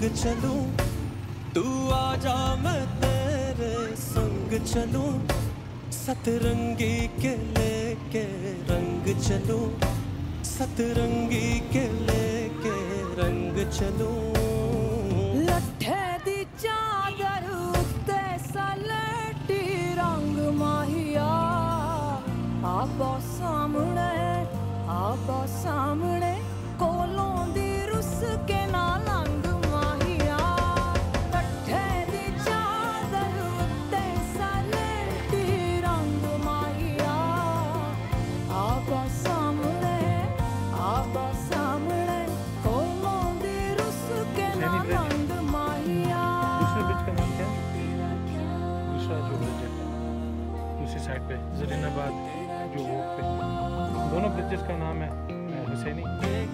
संग चलूं, तू आजा मैं तेरे संग चलूं, सतरंगी के लेके रंग चलूं, सतरंगी के लेके रंग चलूं। लट्ठे दी चादर उत्ते सलेटी रंग माहिया, आबो सामने कोलों दी रुस के ना लंग माहिया। लट्ठे दी चादर उत्ते सलेटी रंग माहिया, आबो सामने कोलों दी रुस के ना लंग माहिया। दूसरे ब्रिज का नाम क्या है? दूसरा जो ब्रिज है दूसरी साइड पे जरीनाबाद जो वो पे, दोनों ब्रिजेस का नाम है हुसैनी।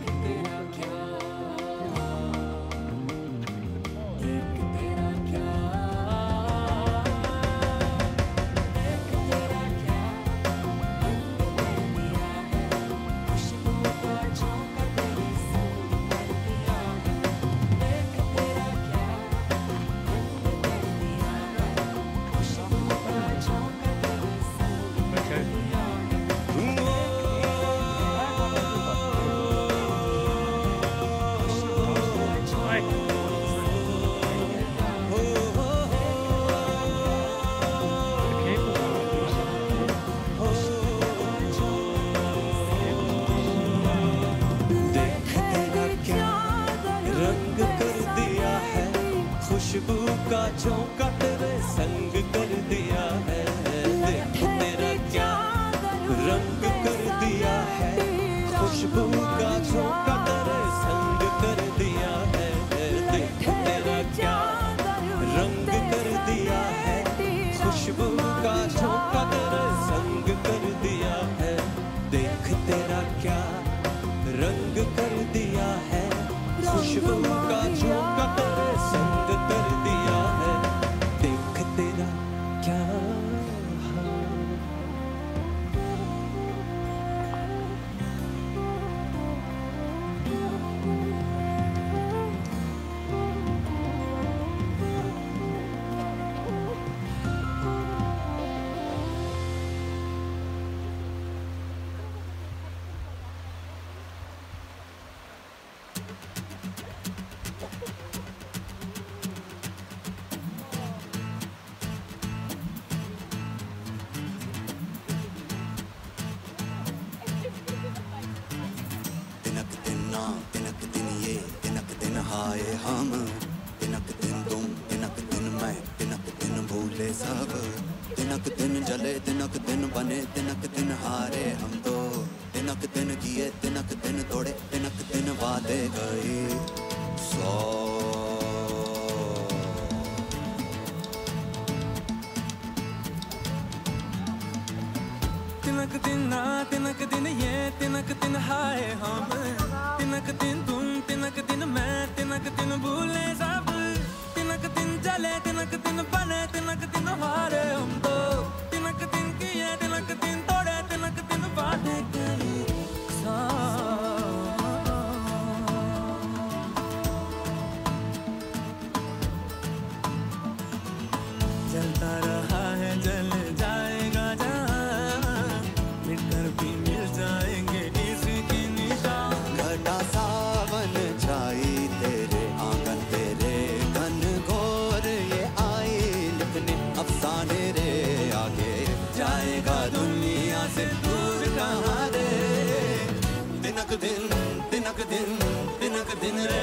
खुशबू का झोंका तेरे संग कर दिया है, देख तेरा क्या रंग कर दिया है। खुशबू का झोंका तेरे संग कर दिया है, देख तेरा क्या रंग कर दिया है। खुशबू का झोंका तेरे संग कर दिया है, देख तेरा क्या रंग कर दिया है। खुशबू का झोंका तेरे संग कर दिया है, देख तेरा क्या तिनक दिन ये तिनक दिन हाय हम, तिनक दिन तुम तिनक दिन मैं, तिनक दिन भूले सब। तिनक दिन जले तिनक दिन बने, तिनक दिन हारे हम तो। तिनक दिन किए तिनक दिन तोड़े, तिनक दिन वादे गए 100। तिनक दिन ना तिनक दिन ये तिनक दिन हाय हम, तिनक दिन तुम तिनक दिन मैं, तिनक दिन भूले सब। तिनक दिन जले तिनक दिन बने, तिनक दिन हारे हम तो। तिनक दिन किए तिनक दिन तोड़े, तिनक दिन वादे गए 100। जलता रहा है जल जाएगा जहाँ, मिटकर भी मिल जाएंगे इसकी निशान। घटा सावन छाई तेरे आंगन, तेरे घन घोर ये आई लिखने अफसाने रे। आगे जाएगा दुनिया से दूर कहाँ रे। तिनक दिन तिनक दिन तिनक दिन रे।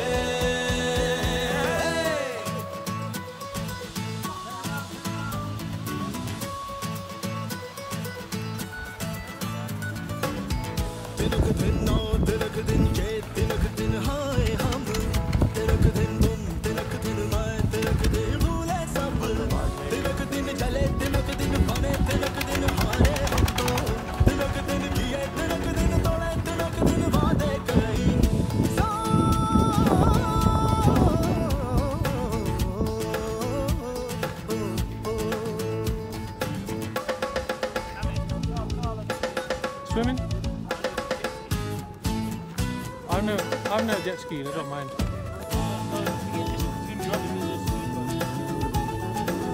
तिनक दिन नो तिनक दिन ये तिनक दिन हाय हम, तिनक दिन तुम तिनक दिन मैं, तिनक दिन भूले सब। तिनक दिन जले तिनक दिन बने, तिनक दिन हारे हम तो। तिनक दिन किए तिनक दिन तोड़े, तिनक दिन वादे कई 100। Swimming? I'm no jet skiing, I don't mind.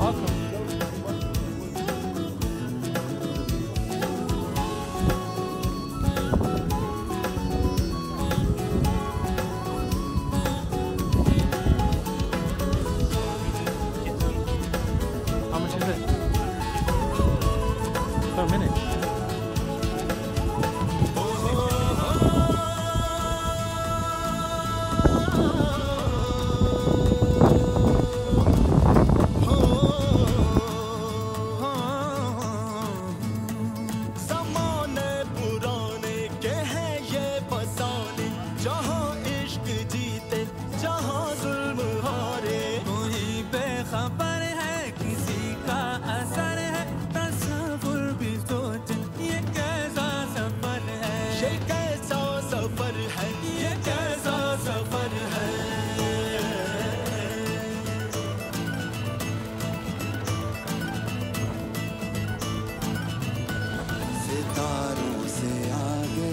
How much is it? Per minute. ज़माने पुराने के हैं ये फसाने, जहाँ इश्क जीते जहाँ जुल्म हारे। कोई बेखबर है किसी का असर है, तस्वुर भी सोच ये कैसा सफर है, ये कैसा सफर है, ये कैसा सफर है। सितारों से आगे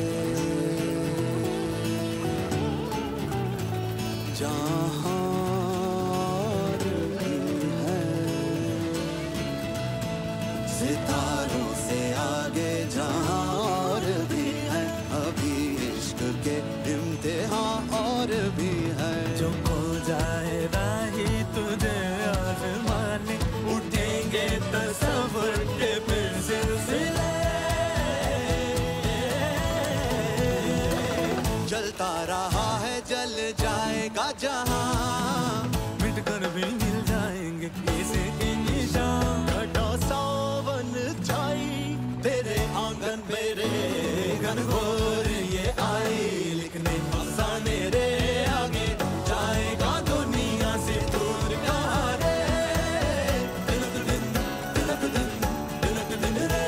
जहाँ और भी है, सितारों से आगे जहाँ और भी है, अभी इश्क के इम्तिहान और भी है। जो खो जाए राही तुझे आसमाने, उठेंगे तस्वुर के फिर सिलसिले। जलता रहा है जल जाएगा जहाँ, मिट कर भी मिल जाएंगे किसी की निशान। घटा सावन छाई तेरे आंगन मेरे घन घोर ये आई लिखने अफसाने रे, आगे जाएगा दुनिया से दूर कहाँ रे। तिलक दिन तिलक दिन तिलक दिन रे।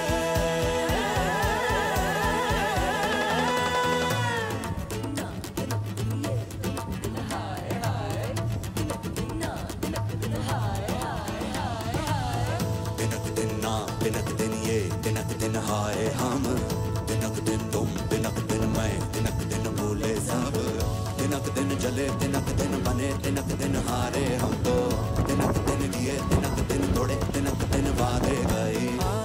तिनक दिन ना तिनक दिन ये तिनक दिन हाय हम, तिनक दिन तुम तिनक दिन मैं, तिनक दिन भूले सब, तिनक दिन जले तिनक दिन बने, तिनक दिन हारे हम तो, तिनक दिन दिए तिनक दिन तोड़े, तिनक दिन वादे गए।